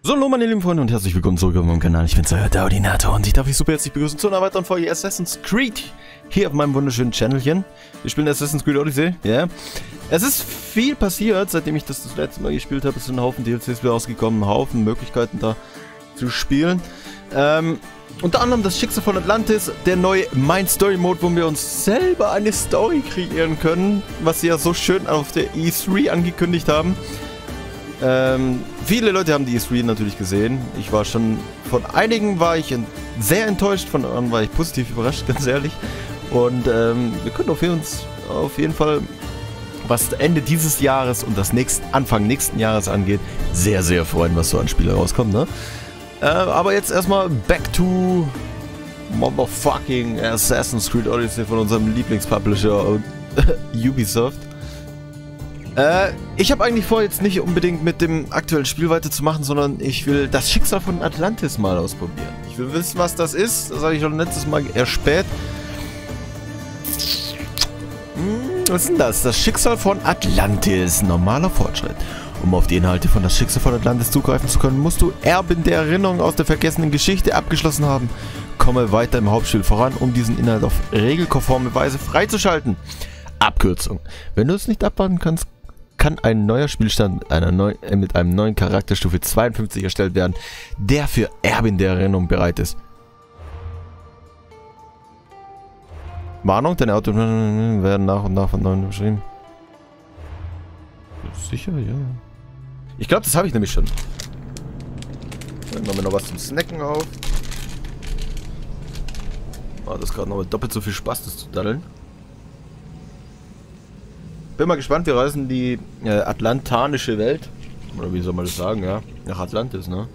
So, hallo meine lieben Freunde und herzlich willkommen zurück auf meinem Kanal. Ich bin's, euer Daudinator und ich darf euch super herzlich begrüßen zu einer weiteren Folge Assassin's Creed hier auf meinem wunderschönen Channelchen. Wir spielen Assassin's Creed Odyssey, ja. Yeah. Es ist viel passiert, seitdem ich das letzte Mal gespielt habe. Es sind ein Haufen DLCs wieder rausgekommen, ein Haufen Möglichkeiten da zu spielen. Unter anderem das Schicksal von Atlantis, der neue Mind Story Mode, wo wir uns selber eine Story kreieren können, was sie ja so schön auf der E3 angekündigt haben. Viele Leute haben die E3 natürlich gesehen. Ich war schon, von einigen war ich sehr enttäuscht, von anderen war ich positiv überrascht, ganz ehrlich. Und wir können auf jeden Fall, was Ende dieses Jahres und das Anfang nächsten Jahres angeht, sehr, sehr freuen, was so an Spiele rauskommt, ne? Aber jetzt erstmal back to motherfucking Assassin's Creed Odyssey von unserem Lieblingspublisher Ubisoft. Ich habe eigentlich vor, jetzt nicht unbedingt mit dem aktuellen Spiel weiterzumachen, sondern ich will das Schicksal von Atlantis mal ausprobieren. Ich will wissen, was das ist. Das habe ich schon letztes Mal erspäht. Was ist denn das? Das Schicksal von Atlantis. Normaler Fortschritt. Um auf die Inhalte von das Schicksal von Atlantis zugreifen zu können, musst du Erbin der Erinnerung aus der vergessenen Geschichte abgeschlossen haben. Komme weiter im Hauptspiel voran, um diesen Inhalt auf regelkonforme Weise freizuschalten. Abkürzung. Wenn du es nicht abwarten kannst, kann ein neuer Spielstand mit einem neuen Charakter Stufe 52 erstellt werden, der für Erbin der Erinnerung bereit ist. Warnung, deine Autos werden nach und nach von neuem beschrieben. Sicher, ja. Ich glaube, das habe ich nämlich schon. Dann machen wir noch was zum Snacken auf. War das gerade noch mit doppelt so viel Spaß, das zu daddeln. Bin mal gespannt, wir reisen die atlantanische Welt. Oder wie soll man das sagen, ja? Nach Atlantis, ne?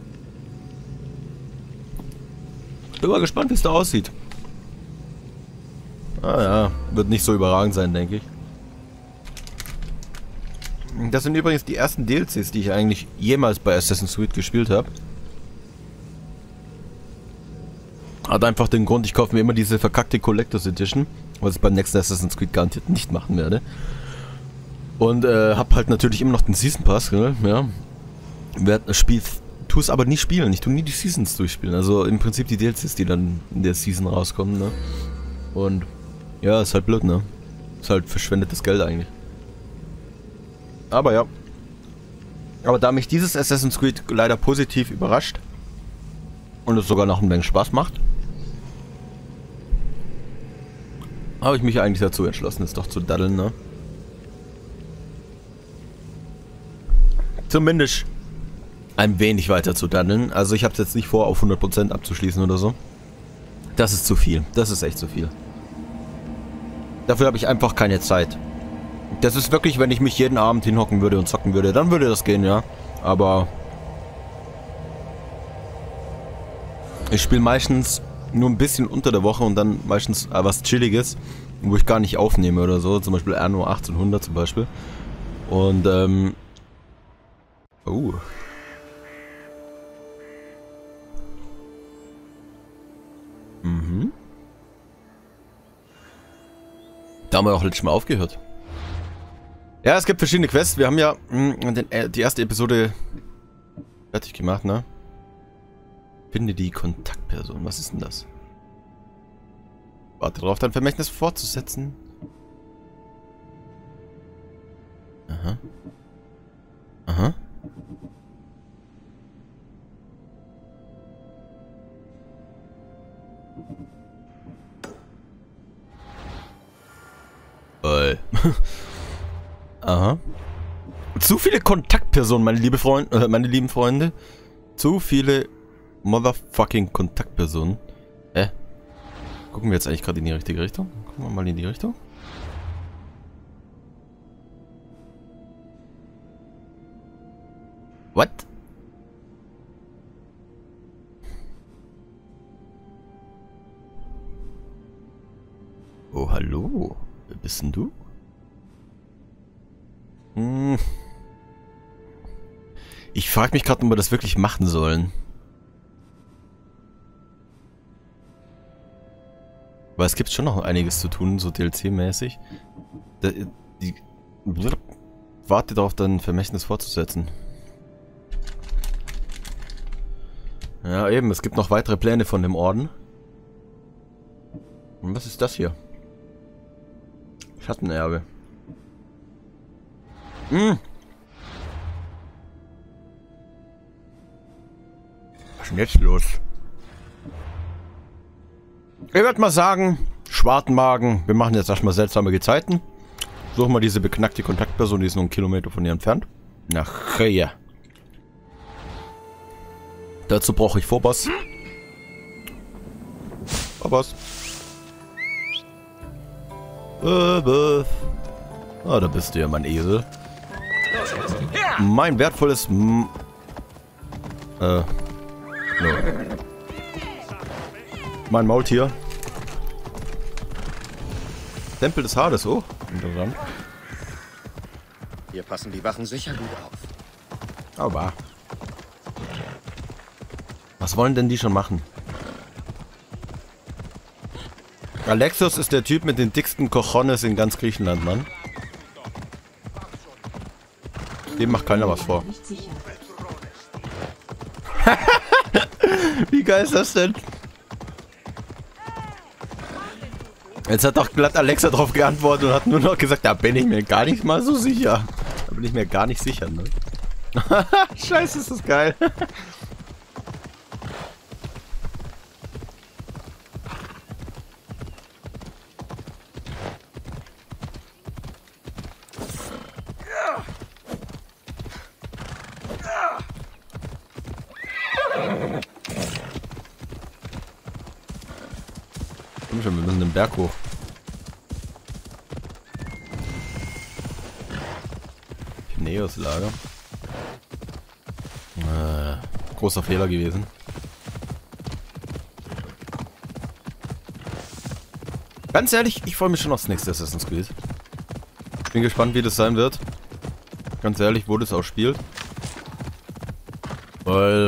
Bin mal gespannt, wie es da aussieht. Ah ja, wird nicht so überragend sein, denke ich. Das sind übrigens die ersten DLCs, die ich eigentlich jemals bei Assassin's Creed gespielt habe. Hat einfach den Grund, ich kaufe mir immer diese verkackte Collectors Edition, was ich beim nächsten Assassin's Creed garantiert nicht machen werde. Und hab halt natürlich immer noch den Season Pass, ne? Ja. Tu es aber nie spielen, ich tu nie die Seasons durchspielen. Also im Prinzip die DLCs, die dann in der Season rauskommen, ne? Und ja, ist halt blöd, ne? Ist halt verschwendetes Geld eigentlich. Aber ja. Aber da mich dieses Assassin's Creed leider positiv überrascht und es sogar noch eine Menge Spaß macht, habe ich mich eigentlich dazu entschlossen, es doch zu daddeln, ne? Zumindest ein wenig weiter zu daddeln. Also ich habe es jetzt nicht vor, auf 100% abzuschließen oder so. Das ist zu viel. Das ist echt zu viel. Dafür habe ich einfach keine Zeit. Das ist wirklich, wenn ich mich jeden Abend hinhocken würde und zocken würde, dann würde das gehen, ja. Aber ich spiele meistens nur ein bisschen unter der Woche und dann meistens was Chilliges, wo ich gar nicht aufnehme oder so. Zum Beispiel Anno 1800 zum Beispiel. Und Da haben wir auch letztes Mal aufgehört. Ja, es gibt verschiedene Quests. Wir haben ja die erste Episode fertig gemacht, ne? Finde die Kontaktperson. Was ist denn das? Warte darauf, dein Vermächtnis fortzusetzen. Aha. Aha. Aha. Zu viele Kontaktpersonen, meine lieben Freunde. Zu viele motherfucking Kontaktpersonen. Gucken wir jetzt eigentlich gerade in die richtige Richtung? Gucken wir mal in die Richtung. What? Oh, hallo. Wer bist denn du? Ich frage mich gerade, ob wir das wirklich machen sollen. Weil es gibt schon noch einiges zu tun, so DLC-mäßig. Warte darauf, dein Vermächtnis fortzusetzen. Ja, eben, es gibt noch weitere Pläne von dem Orden. Und was ist das hier? Schattenerbe. Hm. Was ist denn jetzt los? Ich würde mal sagen, Schwartenmagen, wir machen jetzt erstmal seltsame Gezeiten. Suchen wir diese beknackte Kontaktperson, die ist nur 1 Kilometer von hier entfernt. Nachher. Dazu brauche ich Phobos. Phobos. Ah, da bist du ja, mein Esel. Mein wertvolles... No. Mein Maultier. Tempel des Hades, oh. Interessant. Hier passen die Wachen sicher gut auf. Aber... Was wollen denn die schon machen? Alexos ist der Typ mit den dicksten Cojones in ganz Griechenland, Mann. Dem macht keiner was vor. Wie geil ist das denn? Jetzt hat doch glatt Alexa drauf geantwortet und hat nur noch gesagt, da bin ich mir gar nicht mal so sicher. Da bin ich mir gar nicht sicher, ne? Scheiße, ist das geil. Komm schon, wir müssen den Berg hoch. Pineus-Lager. Großer Fehler gewesen. Ganz ehrlich, ich freue mich schon aufs nächste Assassin's Creed. Bin gespannt, wie das sein wird. Ganz ehrlich, wo das auch spielt. Weil...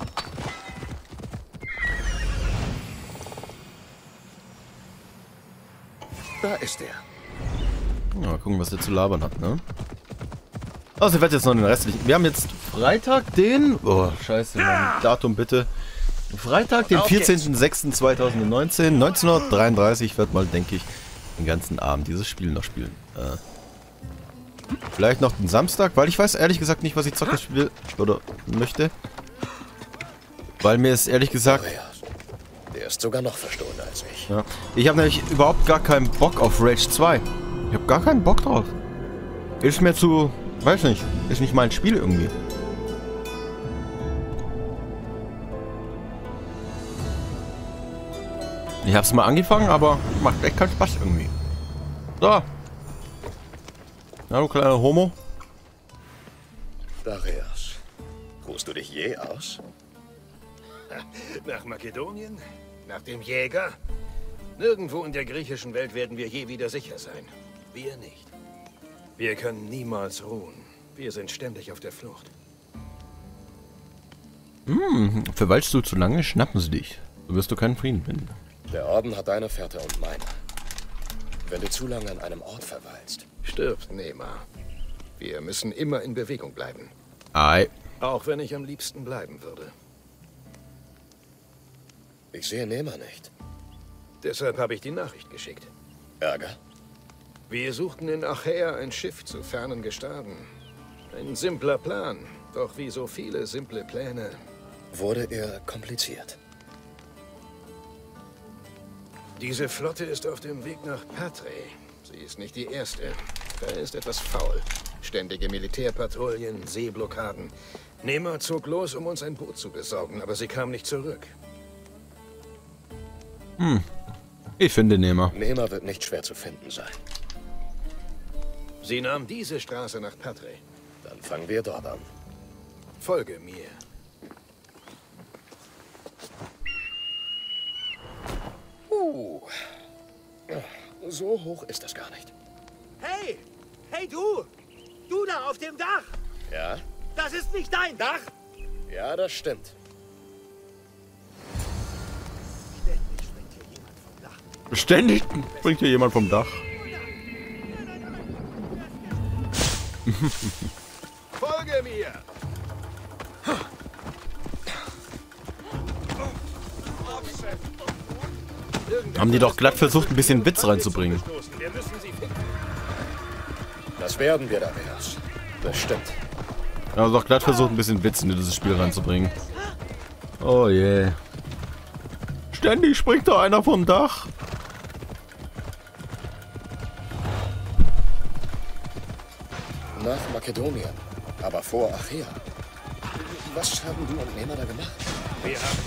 Da ist er. Ja, mal gucken, was der zu labern hat, ne? Also, ich werde jetzt noch den restlichen... Wir haben jetzt Freitag den... Oh, scheiße, mein Datum bitte. Freitag, den 14.06.2019, 19:33. Ich werde mal, denke ich, den ganzen Abend dieses Spiel noch spielen. Vielleicht noch den Samstag, weil ich weiß ehrlich gesagt nicht, was ich zocken will oder möchte. Weil mir ist ehrlich gesagt... Der ist sogar noch verstohlener als ich. Ja, ich habe nämlich überhaupt gar keinen Bock auf Rage 2. Ich habe gar keinen Bock drauf. Ist mir zu... Weiß nicht. Ist nicht mein Spiel irgendwie. Ich hab's mal angefangen, aber macht echt keinen Spaß irgendwie. So. Na, du kleiner Homo. Darius, ruhst du dich je aus? Nach Makedonien? Nach dem Jäger? Nirgendwo in der griechischen Welt werden wir je wieder sicher sein. Wir nicht. Wir können niemals ruhen. Wir sind ständig auf der Flucht. Verweilst du zu lange, schnappen sie dich. So wirst du keinen Frieden finden. Der Orden hat deine Fährte und meine. Wenn du zu lange an einem Ort verweilst... Stirbt Nema. Wir müssen immer in Bewegung bleiben. Ei. Auch wenn ich am liebsten bleiben würde. Ich sehe Nema nicht. Deshalb habe ich die Nachricht geschickt. Ärger? Wir suchten in Achäa ein Schiff zu fernen Gestaden. Ein simpler Plan. Doch wie so viele simple Pläne... Wurde er kompliziert? Diese Flotte ist auf dem Weg nach Patre. Sie ist nicht die erste. Da ist etwas faul. Ständige Militärpatrouillen, Seeblockaden. Nema zog los, um uns ein Boot zu besorgen, aber sie kam nicht zurück. Ich finde Nema. Nema wird nicht schwer zu finden sein. Sie nahm diese Straße nach Patre. Dann fangen wir dort an. Folge mir. So hoch ist das gar nicht. Hey! Hey, du! Du da auf dem Dach! Ja? Das ist nicht dein Dach! Ja, das stimmt. Ständig springt hier jemand vom Dach. Ständig bringt hier jemand vom Dach. Folge mir! Haben die doch glatt versucht, ein bisschen Witz reinzubringen. Wir müssen sie finden. Das werden wir, Dareus. Bestimmt. Haben doch glatt versucht, ein bisschen Witz in dieses Spiel reinzubringen. Oh je. Yeah. Ständig springt da einer vom Dach. Nach Makedonien, aber vor Achaia. Was haben du und Nehmer da gemacht? Wir haben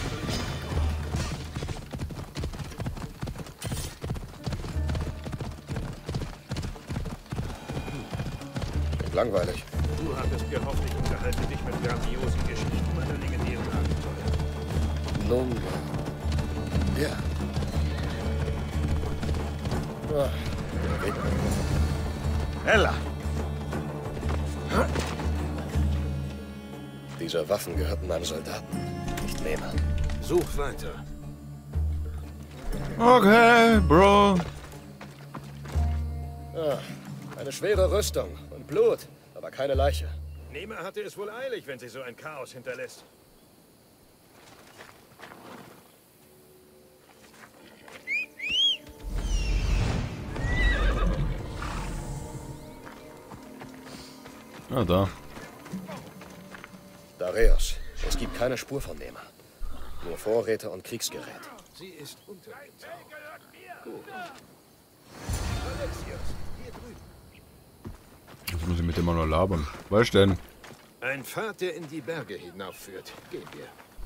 Klingt langweilig. Du hattest gehofft, ich unterhalte dich mit grandiosen Geschichten meiner legendären Abenteuer. Nun, ja. Ah, der Weg. Ella! Diese Waffen gehörten meinem Soldaten, nicht Nehmer. Such weiter. Okay, Bro. Ah, eine schwere Rüstung und Blut, aber keine Leiche. Nehmer hatte es wohl eilig, wenn sie so ein Chaos hinterlässt. Ah, da. Dareus, es gibt keine Spur von Nehmer. Nur Vorräte und Kriegsgerät. Sie ist untergetaucht. Jetzt muss ich mit dem auch noch labern. Was denn? Ein Pfad, der in die Berge hinaufführt. Gehen wir.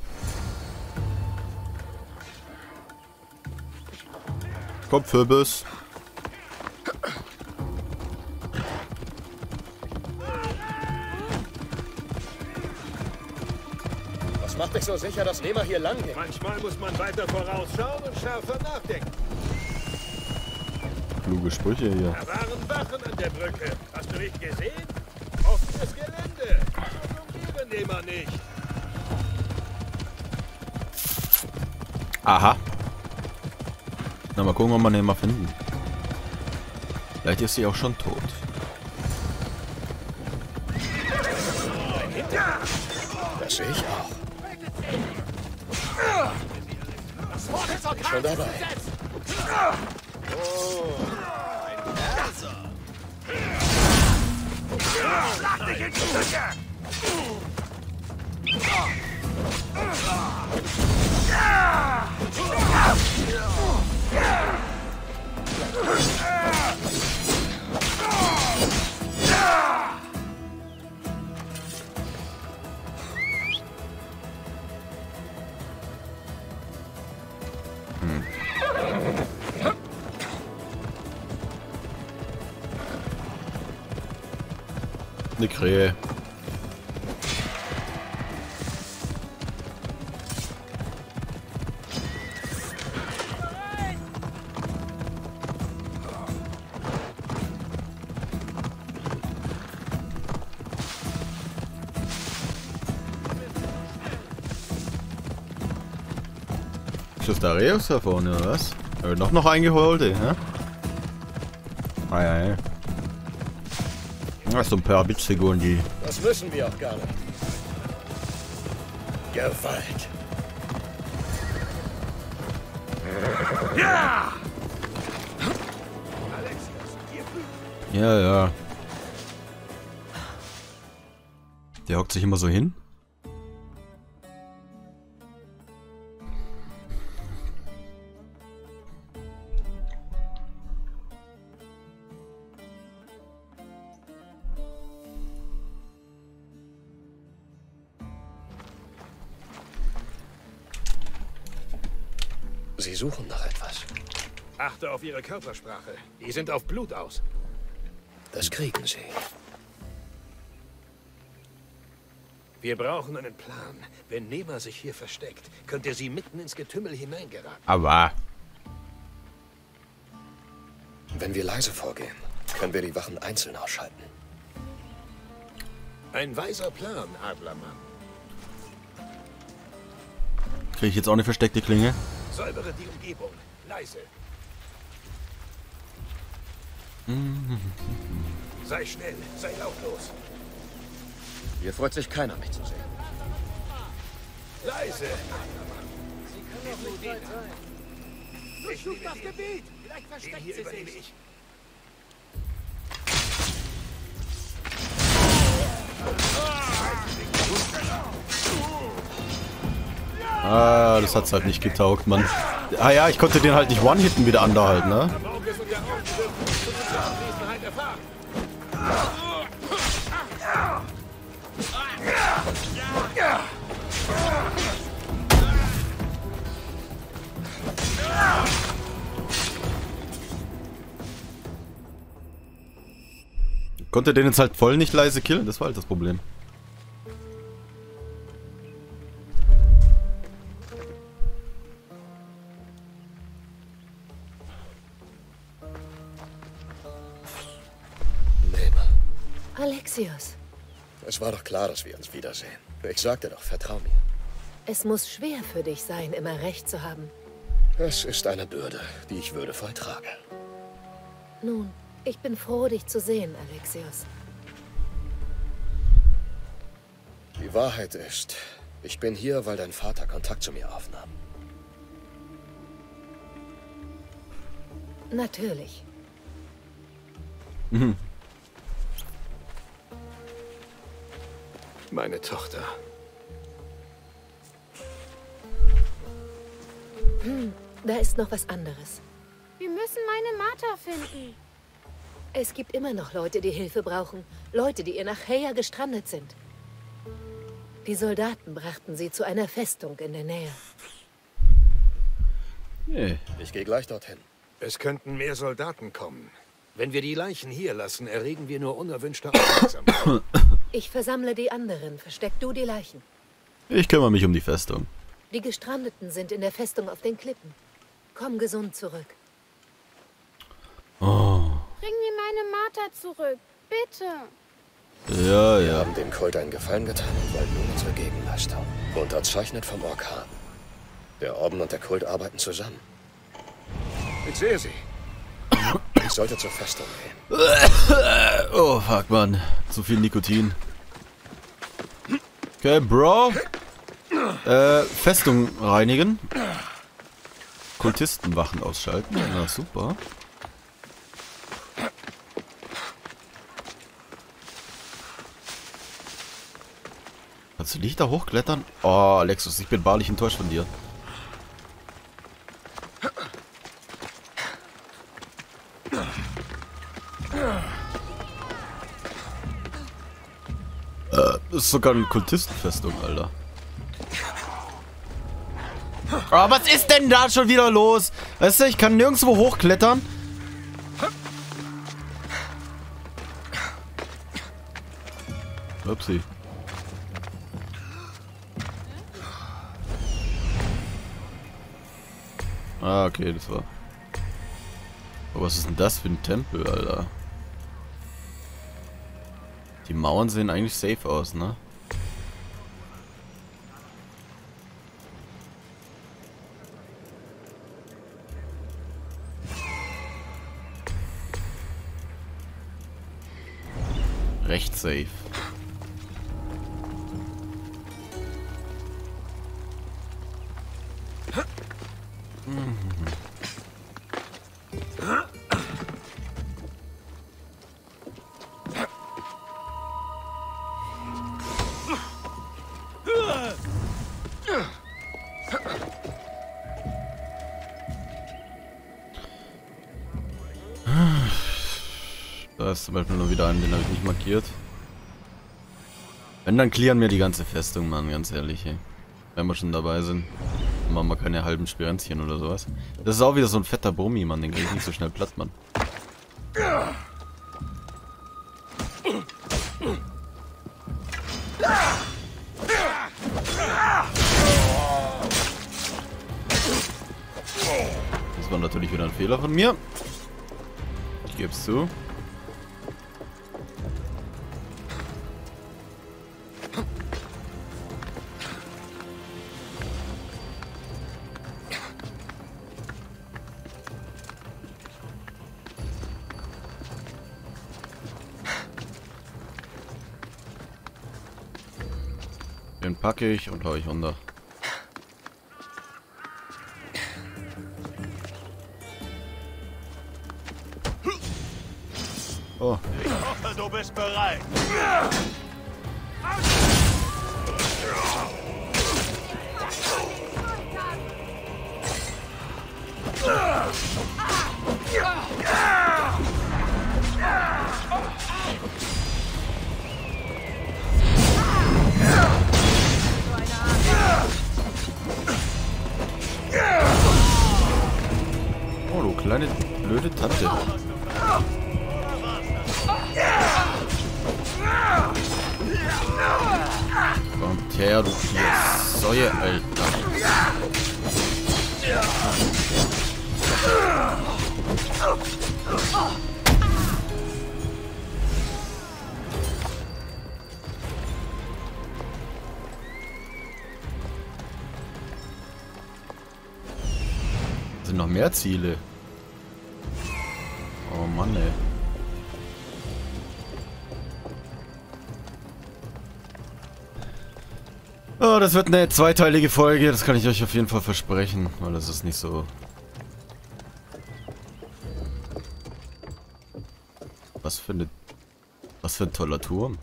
Kopfhöbis. Was macht dich so sicher, dass Nehmer hier lang geht? Manchmal muss man weiter vorausschauen und schärfer nachdenken. Kluge Sprüche hier. Da waren Wachen an der Brücke. Hast du nicht gesehen? Offenes Gelände. So dumm Nehmer nicht. Aha. Na, mal gucken, ob wir den mal finden. Vielleicht ist sie auch schon tot. Das sehe ich auch. Bin schon dabei. Eine Krähe. Ist das Dareus da vorne, oder was? Noch eingeholt, hä? Ah, ja. Das ist so ein paar Witzfiguren, die... Das müssen wir auch gar nicht. Gewalt. Ja! Ja, ja. Der hockt sich immer so hin. Sie suchen nach etwas. Achte auf ihre Körpersprache. Die sind auf Blut aus. Das kriegen sie. Wir brauchen einen Plan. Wenn Nehmer sich hier versteckt, könnte sie mitten ins Getümmel hineingeraten. Aber... Wenn wir leise vorgehen, können wir die Wachen einzeln ausschalten. Ein weiser Plan, Adlermann. Kriege ich jetzt auch eine versteckte Klinge? Säubere die Umgebung. Leise. Sei schnell. Sei lautlos. Hier freut sich keiner, mich zu sehen. Leise. Durchsucht das Gebiet! Vielleicht versteckt Hier sie übernehme sich. ich. Ah, das hat's halt nicht getaugt, Mann. Ah ja, ich konnte den halt nicht one-hitten wieder underhalten, ne? Maukes und der Orden dürfen uns zu unserer Anwesenheit erfahren. Konnte den jetzt halt voll nicht leise killen, das war halt das Problem. Nehmer. Alexios, Es war doch klar, dass wir uns wiedersehen. Ich sagte doch, vertrau mir. es muss schwer für dich sein, immer recht zu haben. Es ist eine Bürde, die ich würdevoll trage. Nun, ich bin froh, dich zu sehen, Alexios. Die Wahrheit ist, ich bin hier, weil dein Vater Kontakt zu mir aufnahm. Natürlich. Meine Tochter. Da ist noch was anderes. Wir müssen meine Martha finden. Es gibt immer noch Leute, die Hilfe brauchen. Leute, die ihr nach Heia gestrandet sind. Die Soldaten brachten sie zu einer Festung in der Nähe. Nee. Ich gehe gleich dorthin. Es könnten mehr Soldaten kommen. Wenn wir die Leichen hier lassen, erregen wir nur unerwünschte Aufmerksamkeit. Ich versammle die anderen. Versteck du die Leichen. Ich kümmere mich um die Festung. Die Gestrandeten sind in der Festung auf den Klippen. Komm gesund zurück. Oh. Bring mir meine Martha zurück. Bitte. Ja, Wir ja. haben dem Kult einen Gefallen getan und wollen nun unsere Gegenleistung. Unterzeichnet vom Orkan. Der Orden und der Kult arbeiten zusammen. Ich sehe sie. Ich sollte zur Festung gehen. Oh, fuck, Mann. Zu viel Nikotin. Okay, Bro. Festung reinigen. Kultistenwachen ausschalten. Na, super. Kannst du nicht da hochklettern? Oh, Alexus, ich bin wahrlich enttäuscht von dir. Das ist sogar eine Kultistenfestung, Alter. Oh, was ist denn da schon wieder los? Weißt du, ich kann nirgendwo hochklettern. Upsi. Ah, okay, das war... Aber was ist denn das für ein Tempel, Alter? Die Mauern sehen eigentlich safe aus, ne? Recht safe. Da ist zum Beispiel nur wieder einen, den habe ich nicht markiert. Wenn, dann clearen wir die ganze Festung, Mann, ganz ehrlich, ey. Wenn wir schon dabei sind. Dann machen wir keine halben Spirenzchen oder sowas. Das ist auch wieder so ein fetter Brummi, Mann, den krieg ich nicht so schnell platt, Mann. Das war natürlich wieder ein Fehler von mir. Ich gebe es zu. Den packe ich und hau ich runter. Oh. Ich hoffe, du bist bereit. Oh, du kleine blöde Tante. Kommt her, du Säue, Alter. Sind noch mehr Ziele. Oh Mann, ey. Oh, das wird eine zweiteilige Folge, das kann ich euch auf jeden Fall versprechen, weil das ist nicht so... Was für ein toller Turm.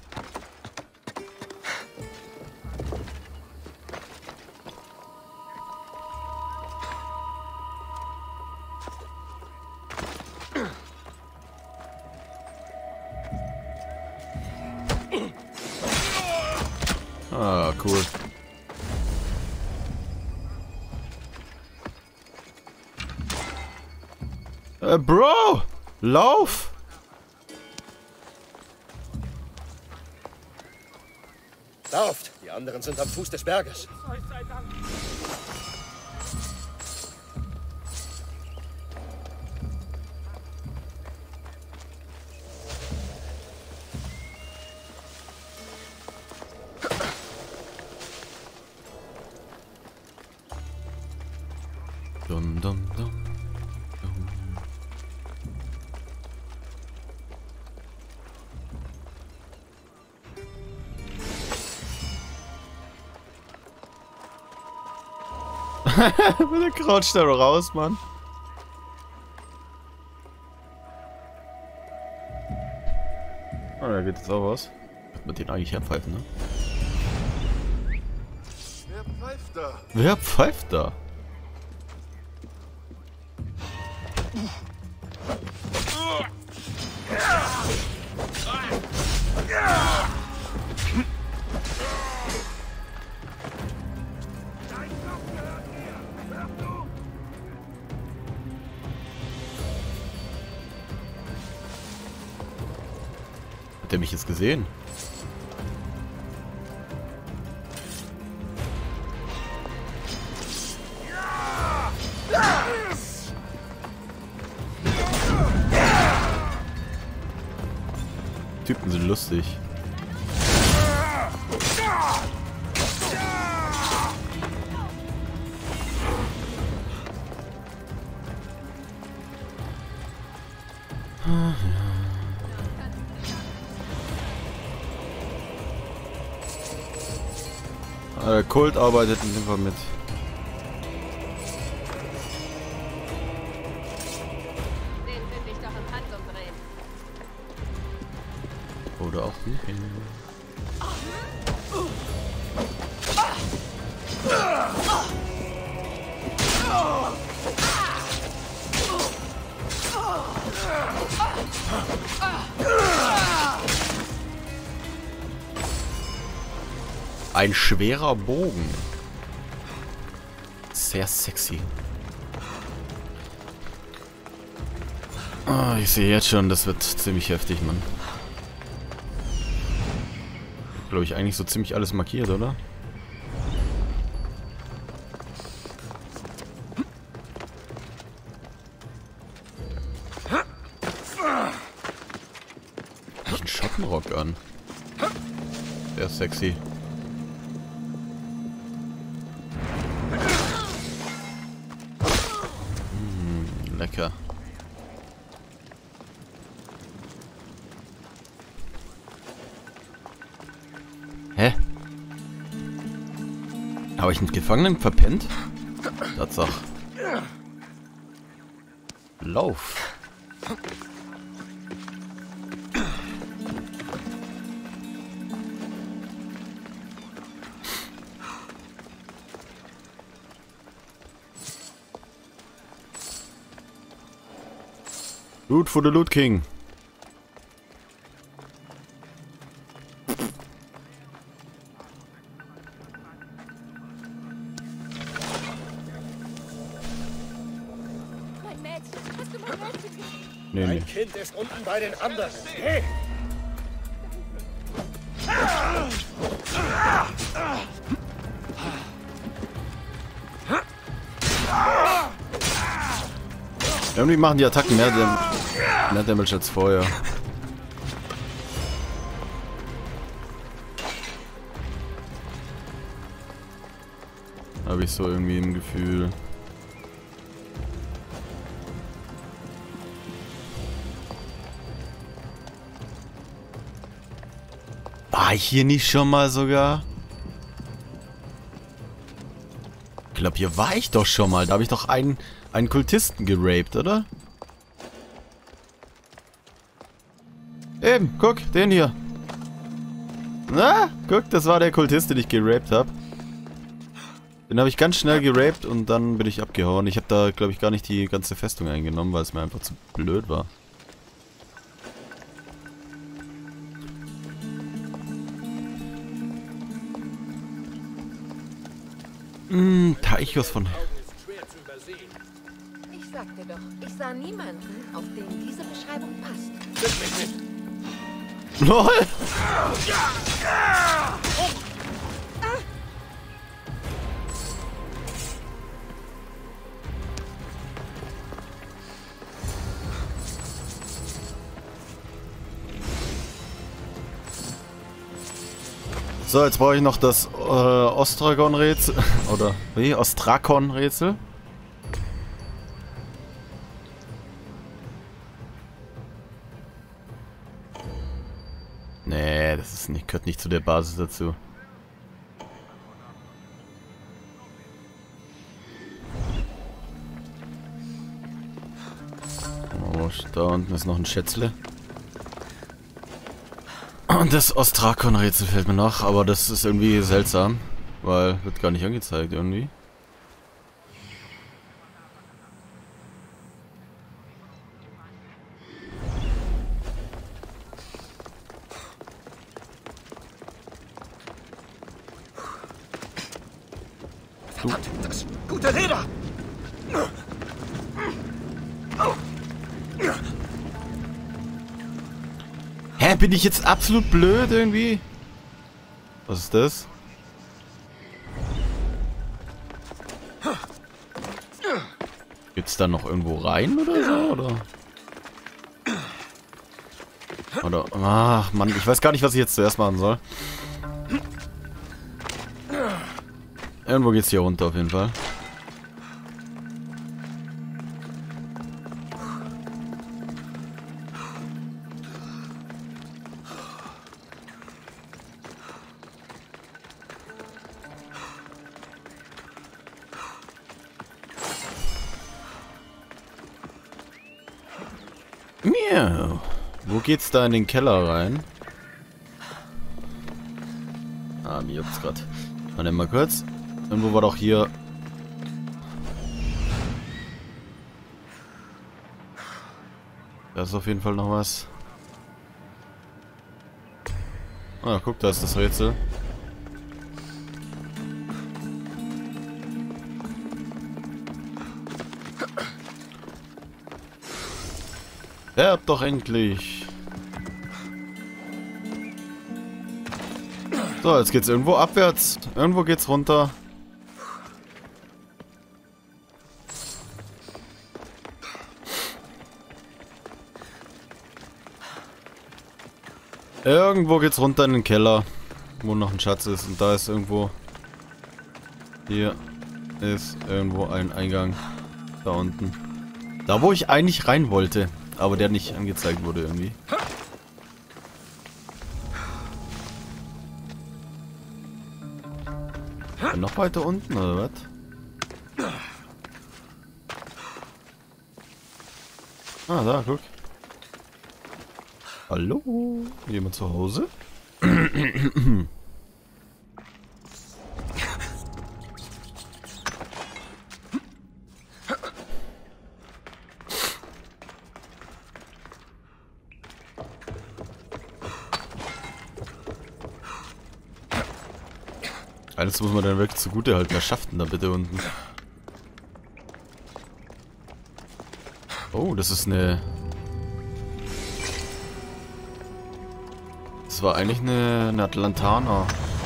Ah, cool. Bro! Lauf! Lauft! Die anderen sind am Fuß des Berges. Dum, dum, dum. Der croucht da raus, Mann. Oh, da geht jetzt auch was. Wird man den eigentlich herpfeifen, ne? Wer pfeift da? Wer pfeift da? Hat der mich jetzt gesehen? Typen sind lustig. Kult arbeitet in dem Fall mit. Den finde ich doch im Handumdrehen. Oder auch nicht. Ein schwerer Bogen. Sehr sexy. Oh, ich sehe jetzt schon, das wird ziemlich heftig, Mann. Glaube ich eigentlich so ziemlich alles markiert, oder? Ich einen Schottenrock an. Sehr sexy. Lecker. Hä? Habe ich einen Gefangenen verpennt? Tatsache. Loot for the Loot King. Mein Mädchen. Hast du mein Mädchen gesehen? Nee, nee. Dein Kind ist unten bei den anderen. Hey! Irgendwie machen die Attacken mehr Damage als vorher. Habe ich so irgendwie im Gefühl. War ich hier nicht schon mal sogar? Ich glaube, hier war ich doch schon mal. Da habe ich doch einen Kultisten geraped, oder? Eben, guck, den hier. Na, guck, das war der Kultist, den ich geraped habe. Den habe ich ganz schnell geraped und dann bin ich abgehauen. Ich habe da, glaube ich, gar nicht die ganze Festung eingenommen, weil es mir einfach zu blöd war. Teichos von... Ich sagte doch, ich sah niemanden, auf den diese Beschreibung passt. LOL! So, jetzt brauche ich noch das Ostragon-Rätsel. Oder wie? Ostrakon-Rätsel. Nee, das ist nicht, gehört nicht zu der Basis dazu. Oh, da unten ist noch ein Schätzle. Und das Ostrakon-Rätsel fällt mir noch, aber das ist irgendwie seltsam, weil wird gar nicht angezeigt irgendwie. Das gute Leder! Hä, bin ich jetzt absolut blöd irgendwie? Was ist das? Gibt's da noch irgendwo rein oder so, oder? Ach Mann, ich weiß gar nicht, was ich jetzt zuerst machen soll. Irgendwo geht's hier runter auf jeden Fall. Miau. Wo geht's da in den Keller rein? Ah, mir juckt's grad. Warte mal kurz. Irgendwo war doch hier... Da ist auf jeden Fall noch was. Ah, guck, da ist das Rätsel. Sterb doch endlich. So, jetzt geht's irgendwo abwärts. Irgendwo geht's runter. Irgendwo geht's runter in den Keller, wo noch ein Schatz ist. Und da ist irgendwo... Hier ist irgendwo ein Eingang. Da unten. Da, wo ich eigentlich rein wollte. Aber der nicht angezeigt wurde irgendwie. Noch weiter unten, oder was? Ah, da, guck. Hallo? Jemand zu Hause? Alles muss man dann wirklich zugute halten. Wer schafft denn da bitte unten? Oh, das ist eine... Das war eigentlich eine Atlantana.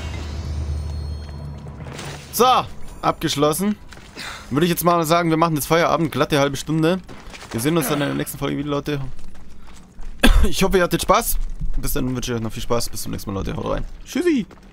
So, abgeschlossen. Würde ich jetzt mal sagen, wir machen jetzt Feierabend, glatte halbe Stunde. Wir sehen uns dann in der nächsten Folge wieder, Leute. Ich hoffe, ihr hattet Spaß. Bis dann wünsche ich euch noch viel Spaß. Bis zum nächsten Mal, Leute. Haut rein. Tschüssi.